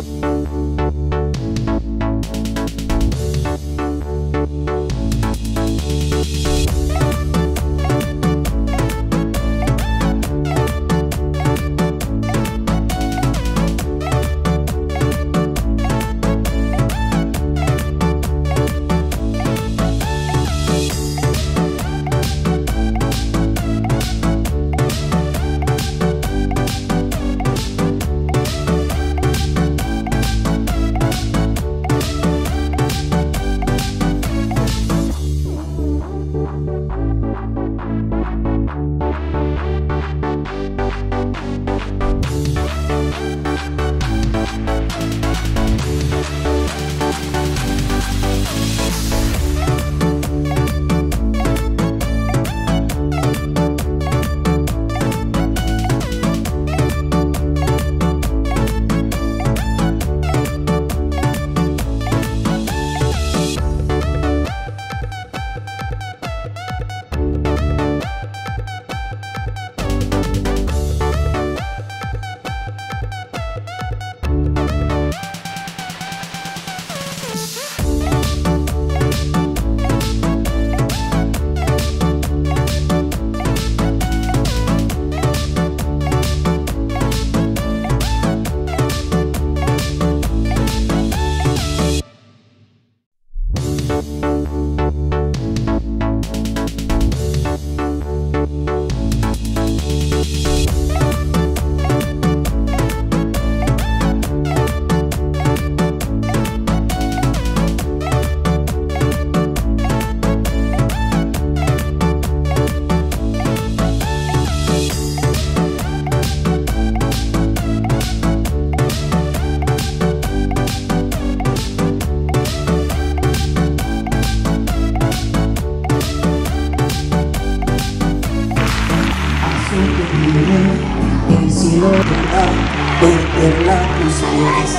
El cielo tendrá verterla tus pies.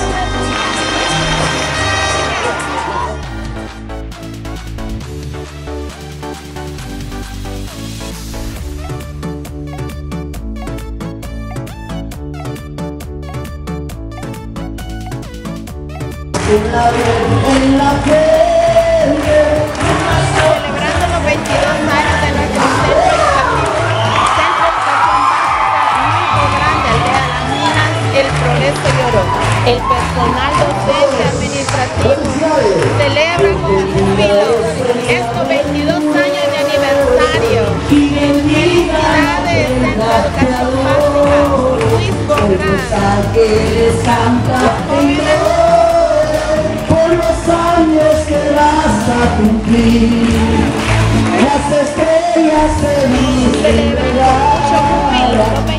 En la piel, celebrando los 22 años de nuestro centro educativo, Centro de Educación Básica, Muy Grande, Aldea Las Minas, El Progreso y Oro. El personal docente administrativo celebra con júbilo estos 22 años de aniversario. Felicidades, Centro de Educación Básica, Luis Borrán. que vas a cumplir, las estrellas se Celebra con mucho júbilo.